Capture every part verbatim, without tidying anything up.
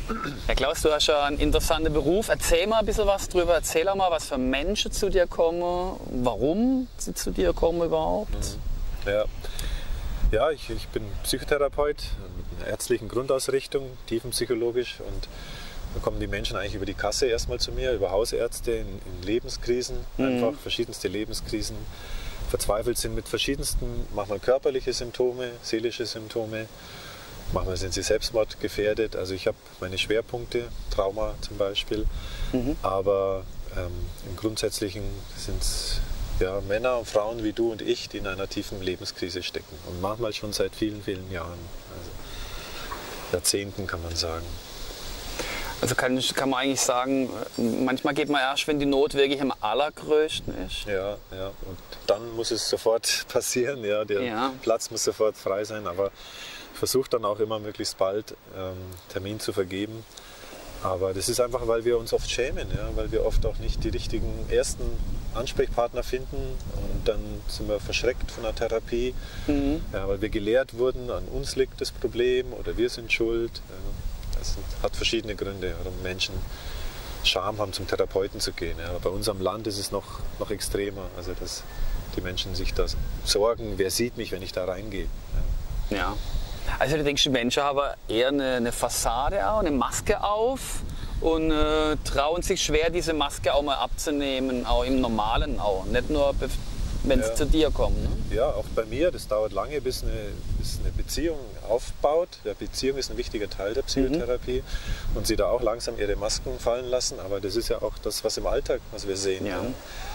Herr Klaus, du hast ja einen interessanten Beruf. Erzähl mal ein bisschen was drüber. Erzähl auch mal, was für Menschen zu dir kommen, warum sie zu dir kommen überhaupt. Ja, ja ich, ich bin Psychotherapeut mit einer ärztlichen Grundausrichtung, tiefenpsychologisch. Und da kommen die Menschen eigentlich über die Kasse erstmal zu mir, über Hausärzte in, in Lebenskrisen, mhm. einfach verschiedenste Lebenskrisen, verzweifelt sind mit verschiedensten, manchmal körperliche Symptome, seelische Symptome. Manchmal sind sie selbstmordgefährdet. Also ich habe meine Schwerpunkte, Trauma zum Beispiel. Mhm. Aber ähm, im Grundsätzlichen sind es ja, Männer und Frauen wie du und ich, die in einer tiefen Lebenskrise stecken. Und manchmal schon seit vielen, vielen Jahren. Also Jahrzehnten kann man sagen. Also kann, kann man eigentlich sagen, manchmal geht man erst, wenn die Not wirklich am allergrößten ist. Ja, ja. Und dann muss es sofort passieren. Ja. Der ja. Platz muss sofort frei sein. Aber versucht dann auch immer möglichst bald ähm, Termin zu vergeben. Aber das ist einfach, weil wir uns oft schämen, ja? Weil wir oft auch nicht die richtigen ersten Ansprechpartner finden und dann sind wir verschreckt von der Therapie, mhm. ja, weil wir gelehrt wurden, an uns liegt das Problem oder wir sind schuld. Ja? Das sind, hat verschiedene Gründe, warum Menschen Scham haben, zum Therapeuten zu gehen. Ja? Aber bei unserem Land ist es noch, noch extremer, also dass die Menschen sich da sorgen, wer sieht mich, wenn ich da reingehe. Ja. Ja. Also du denkst, die Menschen haben eher eine, eine Fassade auch, eine Maske auf und äh, trauen sich schwer, diese Maske auch mal abzunehmen, auch im Normalen auch, nicht nur, wenn sie ja. zu dir kommen. Ne? Ja, auch bei mir, das dauert lange, bis eine, bis eine Beziehung aufbaut. Ja, Beziehung ist ein wichtiger Teil der Psychotherapie mhm. und sie da auch langsam ihre Masken fallen lassen, aber das ist ja auch das, was im Alltag, was wir sehen. Ja. Ja.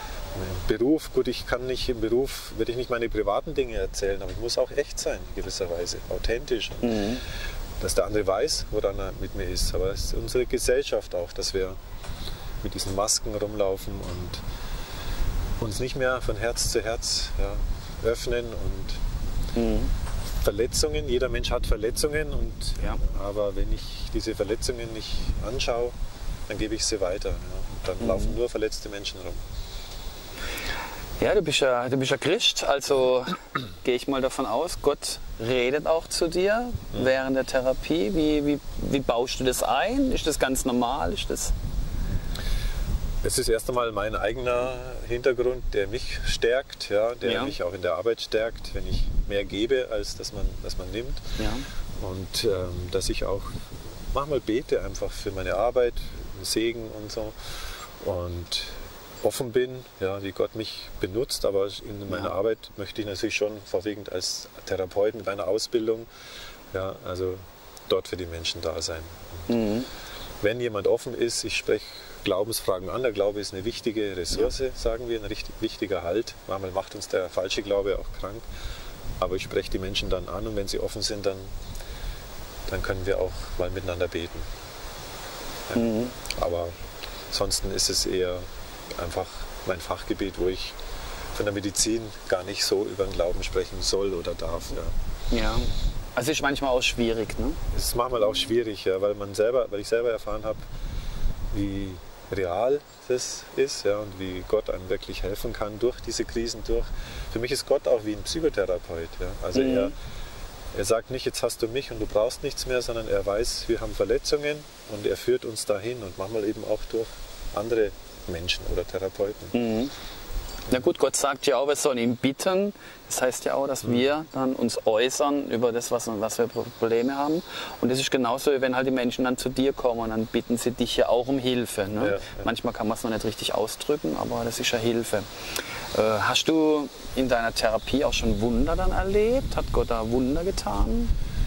Beruf, gut, ich kann nicht im Beruf, werde ich nicht meine privaten Dinge erzählen, aber ich muss auch echt sein, in gewisser Weise, authentisch. Mhm. Dass der andere weiß, woran er mit mir ist. Aber es ist unsere Gesellschaft auch, dass wir mit diesen Masken rumlaufen und uns nicht mehr von Herz zu Herz ja, öffnen. Und mhm. Verletzungen, jeder Mensch hat Verletzungen, und, ja. aber wenn ich diese Verletzungen nicht anschaue, dann gebe ich sie weiter. Ja. Und dann mhm. laufen nur verletzte Menschen rum. Ja, du bist ja, du bist ja Christ, also gehe ich mal davon aus, Gott redet auch zu dir mhm. während der Therapie. Wie, wie, wie baust du das ein? Ist das ganz normal? Ist das Es ist erst einmal mein eigener Hintergrund, der mich stärkt, ja, der ja. mich auch in der Arbeit stärkt, wenn ich mehr gebe, als dass man, dass man nimmt. Ja. Und ähm, dass ich auch manchmal bete einfach für meine Arbeit, Segen und so. Und offen bin, ja, wie Gott mich benutzt, aber in meiner ja. Arbeit möchte ich natürlich schon vorwiegend als Therapeut mit meiner Ausbildung, ja, also dort für die Menschen da sein. Mhm. Wenn jemand offen ist, ich spreche Glaubensfragen an, der Glaube ist eine wichtige Ressource, ja. sagen wir, ein richtig wichtiger Halt. Manchmal macht uns der falsche Glaube auch krank, aber ich spreche die Menschen dann an, und wenn sie offen sind, dann, dann können wir auch mal miteinander beten. Ja. Mhm. Aber ansonsten ist es eher einfach mein Fachgebiet, wo ich von der Medizin gar nicht so über den Glauben sprechen soll oder darf. Ja, ja. Also ist manchmal auch schwierig, ne? Es ist manchmal auch schwierig, ja, weil, man selber, weil ich selber erfahren habe, wie real das ist, ja, und wie Gott einem wirklich helfen kann durch diese Krisen durch. Für mich ist Gott auch wie ein Psychotherapeut. Ja. Also mhm. er, er sagt nicht, jetzt hast du mich und du brauchst nichts mehr, sondern er weiß, wir haben Verletzungen, und er führt uns dahin, und manchmal eben auch durch andere Menschen oder Therapeuten. Mhm. Na gut, Gott sagt ja auch, wir sollen ihn bitten. Das heißt ja auch, dass mhm. wir dann uns äußern über das, was, was wir Probleme haben. Und das ist genauso, wenn halt die Menschen dann zu dir kommen, dann bitten sie dich ja auch um Hilfe. Ne? Ja, ja. Manchmal kann man es noch nicht richtig ausdrücken, aber das ist ja Hilfe. Äh, hast du in deiner Therapie auch schon Wunder dann erlebt? Hat Gott da Wunder getan?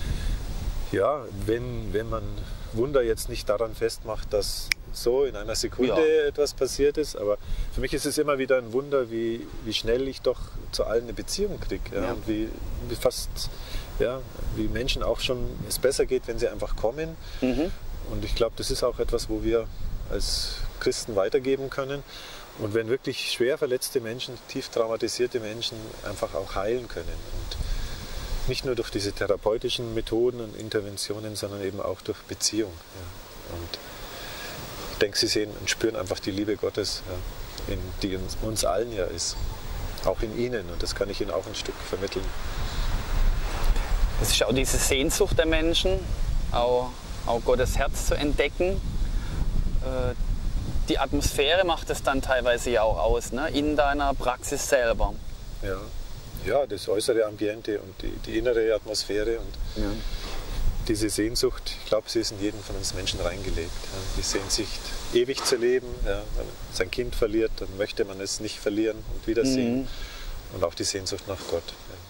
Ja, wenn, wenn man Wunder jetzt nicht daran festmacht, dass so in einer Sekunde ja. etwas passiert ist, aber für mich ist es immer wieder ein Wunder, wie, wie schnell ich doch zu allen eine Beziehung kriege, ja? ja. und wie, wie fast, ja, wie Menschen auch schon es besser geht, wenn sie einfach kommen. Mhm. Und ich glaube, das ist auch etwas, wo wir als Christen weitergeben können, und wenn wirklich schwer verletzte Menschen, tief traumatisierte Menschen einfach auch heilen können, und nicht nur durch diese therapeutischen Methoden und Interventionen, sondern eben auch durch Beziehung. Ja. Und ich denke, sie sehen und spüren einfach die Liebe Gottes, ja, in, die in uns allen ja ist. Auch in ihnen. Und das kann ich ihnen auch ein Stück vermitteln. Das ist auch diese Sehnsucht der Menschen, auch auch Gottes Herz zu entdecken. Äh, die Atmosphäre macht es dann teilweise ja auch aus, ne? In deiner Praxis selber. Ja, ja, das äußere Ambiente und die, die innere Atmosphäre und ja. diese Sehnsucht, ich glaube, sie ist in jeden von uns Menschen reingelegt. Ja? Die Sehnsucht, ewig zu leben. Ja? Wenn man sein Kind verliert, dann möchte man es nicht verlieren und wiedersehen. Mhm. Und auch die Sehnsucht nach Gott. Ja.